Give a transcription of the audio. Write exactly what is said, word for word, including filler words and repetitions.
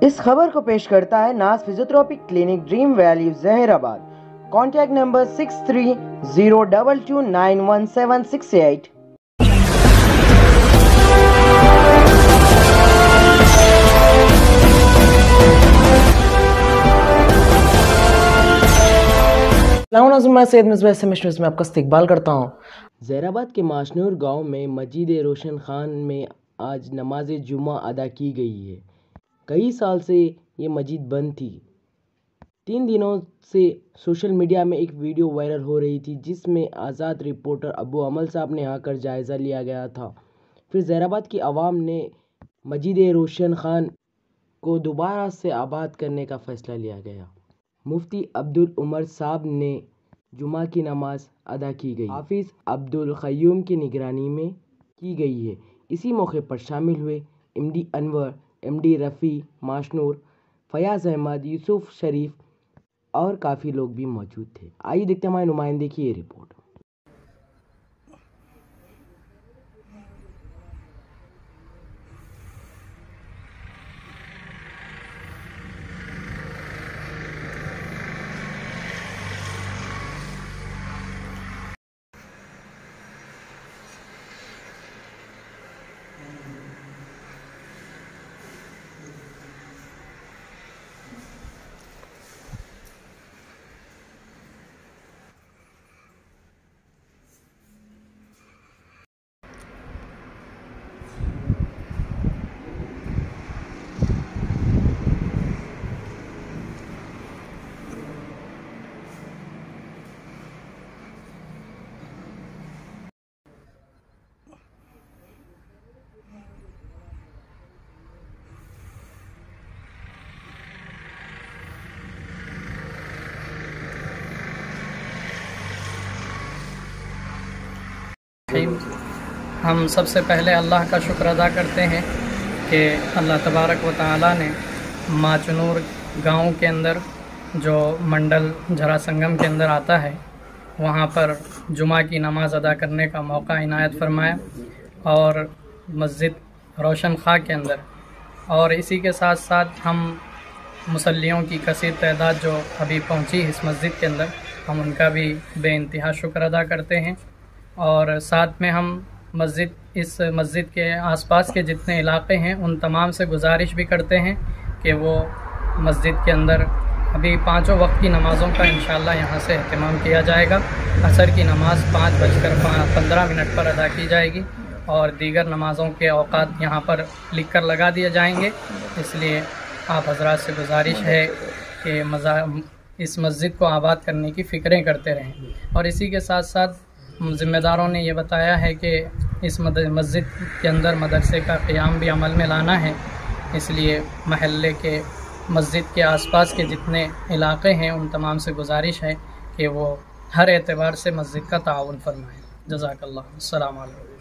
इस खबर को पेश करता है Naz physiotherapy clinic, dream valley, Zaheerabad. Contact number six three zero double two nine one seven six eight. मैं सैयद मिसबा एसएमएस में आपका इस्तकबाल करता हूँ। जहीराबाद के माशनूर गांव में मस्जिद रोशन खान में आज नमाज जुमा अदा की गई है। कई साल से ये मस्जिद बंद थी। तीन दिनों से सोशल मीडिया में एक वीडियो वायरल हो रही थी जिसमें आज़ाद रिपोर्टर अबू अमल साहब ने आकर जायज़ा लिया गया था। फिर जहीराबाद की आवाम ने मस्जिद रोशन खान को दोबारा से आबाद करने का फ़ैसला लिया गया। मुफ्ती अब्दुल उमर साहब ने जुमा की नमाज अदा की गई। हाफिज़ अब्दुल क़य्यूम की निगरानी में की गई है। इसी मौके पर शामिल हुए एमडी अनवर, एमडी रफ़ी माशनूर, फयाज़ अहमद, यूसुफ शरीफ और काफ़ी लोग भी मौजूद थे। आइए देखते हैं हमारे नुमाइंदे की ये रिपोर्ट। हम सबसे पहले अल्लाह का शुक्र अदा करते हैं कि अल्लाह तबारक व तआला ने माचनूर गांव के अंदर जो मंडल झरा संगम के अंदर आता है वहां पर जुमा की नमाज अदा करने का मौका इनायत फरमाया और मस्जिद रोशन खां के अंदर, और इसी के साथ साथ हम मुसल्लियों की कसीर तादाद जो अभी पहुंची इस मस्जिद के अंदर, हम उनका भी बेइंतहा शुक्र अदा करते हैं। और साथ में हम मस्जिद इस मस्जिद के आसपास के जितने इलाके हैं उन तमाम से गुजारिश भी करते हैं कि वो मस्जिद के अंदर अभी पाँचों वक्त की नमाज़ों का इंशाअल्लाह यहाँ से एहतमाम किया जाएगा। असर की नमाज़ पाँच बजकर पंद्रह मिनट पर अदा की जाएगी और दीगर नमाज़ों के औकात यहाँ पर लिख कर लगा दिए जाएंगे। इसलिए आप हजरात से गुजारिश है कि मज़ा इस मस्जिद को आबाद करने की फ़िक्रें करते रहें। और इसी के साथ साथ ज़िम्मेदारों ने ये बताया है कि इस मस्जिद के अंदर मदरसे का क़याम भी अमल में लाना है। इसलिए महल्ले के मस्जिद के आसपास के जितने इलाक़े हैं उन तमाम से गुजारिश है कि वो हर एतबार से मस्जिद का ताउन फरमाएँ। जज़ाकल्लाह। अस्सलामु अलैकुम।